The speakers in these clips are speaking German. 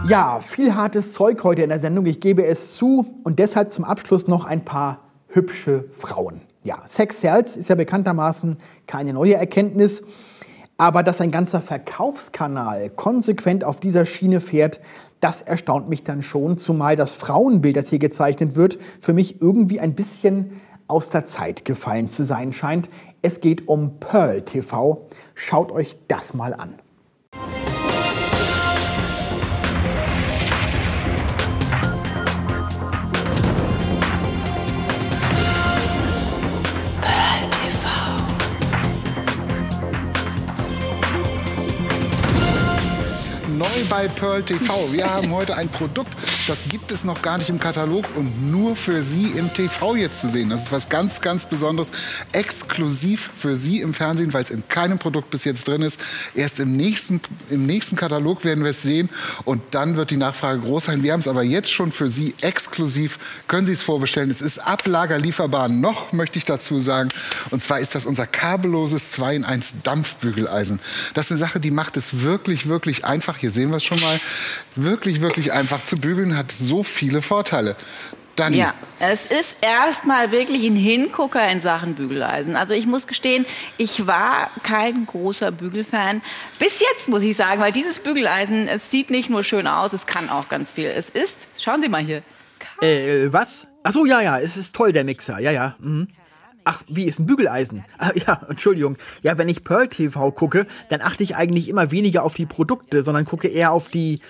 Ja, viel hartes Zeug heute in der Sendung, ich gebe es zu. Und deshalb zum Abschluss noch ein paar hübsche Frauen. Ja, Sex sells ist ja bekanntermaßen keine neue Erkenntnis. Aber dass ein ganzer Verkaufskanal konsequent auf dieser Schiene fährt, das erstaunt mich dann schon. Zumal das Frauenbild, das hier gezeichnet wird, für mich irgendwie ein bisschen aus der Zeit gefallen zu sein scheint. Es geht um Pearl TV. Schaut euch das mal an. Neu bei Pearl TV. Wir haben heute ein Produkt, das gibt es noch gar nicht im Katalog und nur für Sie im TV jetzt zu sehen. Das ist was ganz, ganz Besonderes, exklusiv für Sie im Fernsehen, weil es in keinem Produkt bis jetzt drin ist. Erst im nächsten Katalog werden wir es sehen und dann wird die Nachfrage groß sein. Wir haben es aber jetzt schon für Sie exklusiv, können Sie es vorbestellen. Es ist ablagerlieferbar noch, möchte ich dazu sagen. Und zwar ist das unser kabelloses 2-in-1 Dampfbügeleisen. Das ist eine Sache, die macht es wirklich, wirklich einfach. Hier sehen wir es schon mal. Wirklich, wirklich einfach zu bügeln, hat so viele Vorteile. Dani. Ja, es ist erstmal wirklich ein Hingucker in Sachen Bügeleisen. Also ich muss gestehen, ich war kein großer Bügelfan. Bis jetzt muss ich sagen, weil dieses Bügeleisen, es sieht nicht nur schön aus, es kann auch ganz viel. Es ist, schauen Sie mal hier. Was? Ach so, ja, es ist toll, der Mixer. Ja. Mhm. Ach, wie ist ein Bügeleisen? Ah, ja, Entschuldigung. Ja, wenn ich Pearl TV gucke, dann achte ich eigentlich immer weniger auf die Produkte, sondern gucke eher auf die,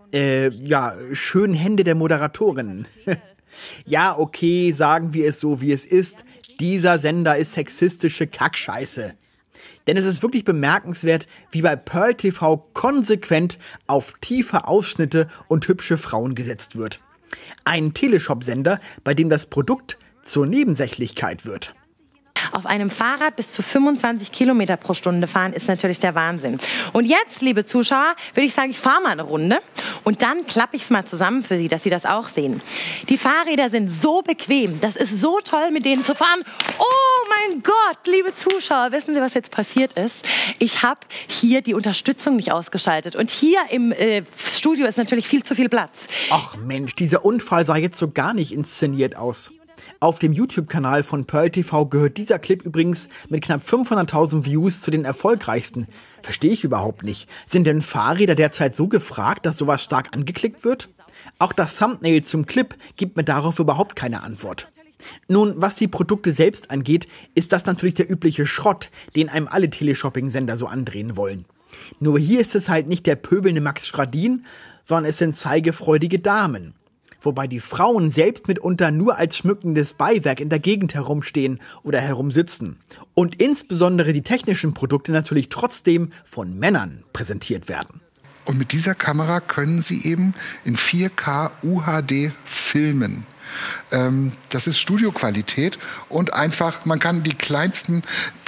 schönen Hände der Moderatorin. Ja, okay, sagen wir es so, wie es ist. Dieser Sender ist sexistische Kackscheiße. Denn es ist wirklich bemerkenswert, wie bei Pearl TV konsequent auf tiefe Ausschnitte und hübsche Frauen gesetzt wird. Ein Teleshop-Sender, bei dem das Produkt zur Nebensächlichkeit wird. Auf einem Fahrrad bis zu 25 Kilometer pro Stunde fahren ist natürlich der Wahnsinn. Und jetzt, liebe Zuschauer, würde ich sagen, ich fahre mal eine Runde und dann klappe ich es mal zusammen für Sie, dass Sie das auch sehen. Die Fahrräder sind so bequem, das ist so toll, mit denen zu fahren. Oh mein Gott, liebe Zuschauer, wissen Sie, was jetzt passiert ist? Ich habe hier die Unterstützung nicht ausgeschaltet und hier im Studio ist natürlich viel zu viel Platz. Ach Mensch, dieser Unfall sah jetzt so gar nicht inszeniert aus. Auf dem YouTube-Kanal von Pearl TV gehört dieser Clip übrigens mit knapp 500.000 Views zu den erfolgreichsten. Verstehe ich überhaupt nicht. Sind denn Fahrräder derzeit so gefragt, dass sowas stark angeklickt wird? Auch das Thumbnail zum Clip gibt mir darauf überhaupt keine Antwort. Nun, was die Produkte selbst angeht, ist das natürlich der übliche Schrott, den einem alle Teleshopping-Sender so andrehen wollen. Nur hier ist es halt nicht der pöbelnde Max Schradin, sondern es sind zeigefreudige Damen. Wobei die Frauen selbst mitunter nur als schmückendes Beiwerk in der Gegend herumstehen oder herumsitzen. Und insbesondere die technischen Produkte natürlich trotzdem von Männern präsentiert werden. Und mit dieser Kamera können Sie eben in 4K UHD filmen. Das ist Studioqualität und einfach, man kann die kleinsten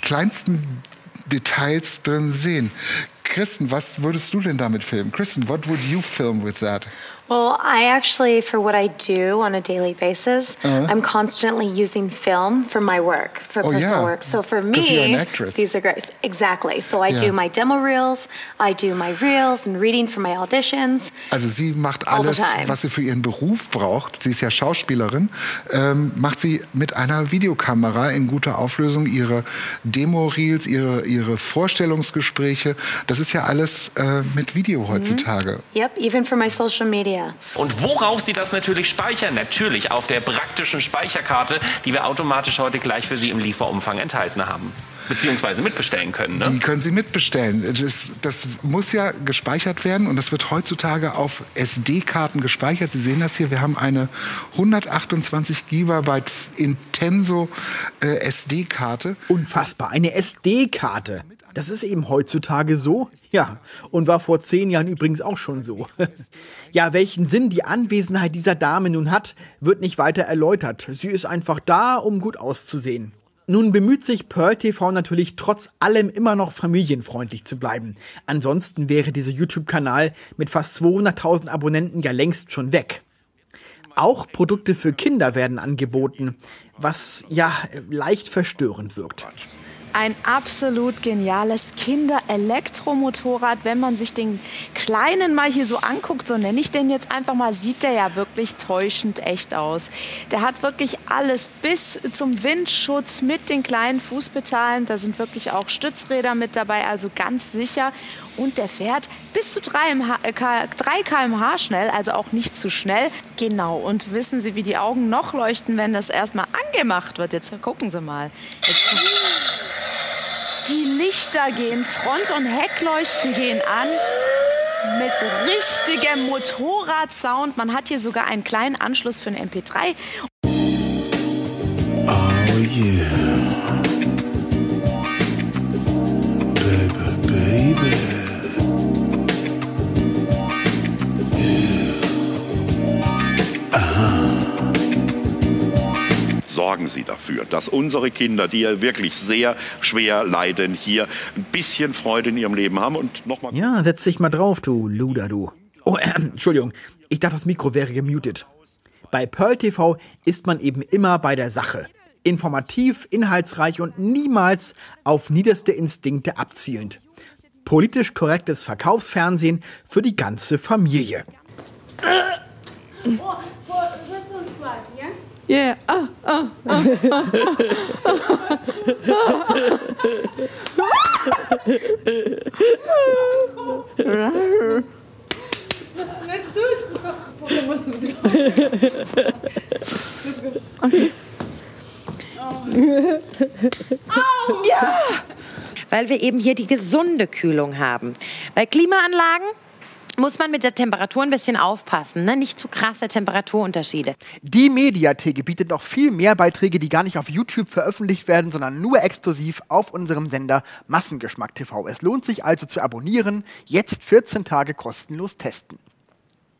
Details drin sehen. Kristen, was würdest du denn damit filmen? Kristen, what would you film with that? Well, I actually, for what I do on a daily basis, I'm constantly using film for my work, for personal work. So for me, you're an actress. These are great. Exactly. So I do my demo reels, I do my reels and reading for my auditions. Also sie macht alles, was sie für ihren Beruf braucht. Sie ist ja Schauspielerin. Macht sie mit einer Videokamera in guter Auflösung ihre Demo-Reels, ihre Vorstellungsgespräche. Das ist ja alles mit Video heutzutage. Yep, even for my social media. Und worauf Sie das natürlich speichern? Natürlich auf der praktischen Speicherkarte, die wir automatisch heute gleich für Sie im Lieferumfang enthalten haben. Beziehungsweise mitbestellen können. Ne? Die können Sie mitbestellen. Das muss ja gespeichert werden und das wird heutzutage auf SD-Karten gespeichert. Sie sehen das hier, wir haben eine 128 GB Intenso SD-Karte. Unfassbar, eine SD-Karte. Das ist eben heutzutage so. Ja, und war vor 10 Jahren übrigens auch schon so. Ja, welchen Sinn die Anwesenheit dieser Dame nun hat, wird nicht weiter erläutert. Sie ist einfach da, um gut auszusehen. Nun bemüht sich Pearl TV natürlich trotz allem immer noch familienfreundlich zu bleiben. Ansonsten wäre dieser YouTube-Kanal mit fast 200.000 Abonnenten ja längst schon weg. Auch Produkte für Kinder werden angeboten, was ja leicht verstörend wirkt. Ein absolut geniales Kinder-Elektromotorrad. Wenn man sich den kleinen mal hier so anguckt, so nenne ich den jetzt einfach mal, sieht der ja wirklich täuschend echt aus. Der hat wirklich alles bis zum Windschutz mit den kleinen Fußpedalen. Da sind wirklich auch Stützräder mit dabei, also ganz sicher. Und der fährt bis zu 3 km/h schnell, also auch nicht zu schnell. Genau, und wissen Sie, wie die Augen noch leuchten, wenn das erstmal angemacht wird? Jetzt gucken Sie mal. Jetzt die Lichter gehen, Front- und Heckleuchten gehen an. Mit richtigem Motorradsound. Man hat hier sogar einen kleinen Anschluss für einen MP3. Oh yeah. Baby. Sorgen Sie dafür, dass unsere Kinder, die ja wirklich sehr schwer leiden, hier ein bisschen Freude in ihrem Leben haben. Und nochmal. Ja, setz dich mal drauf, du Luder, du. Oh, Entschuldigung, ich dachte, das Mikro wäre gemutet. Bei Pearl TV ist man eben immer bei der Sache. Informativ, inhaltsreich und niemals auf niederste Instinkte abzielend. Politisch korrektes Verkaufsfernsehen für die ganze Familie. Yeah. Let's do it. Okay. Ja! Weil wir eben hier die gesunde Kühlung haben. Bei Klimaanlagen muss man mit der Temperatur ein bisschen aufpassen, ne? Nicht zu krasse Temperaturunterschiede. Die Mediathek bietet noch viel mehr Beiträge, die gar nicht auf YouTube veröffentlicht werden, sondern nur exklusiv auf unserem Sender Massengeschmack TV. Es lohnt sich also zu abonnieren, jetzt 14 Tage kostenlos testen.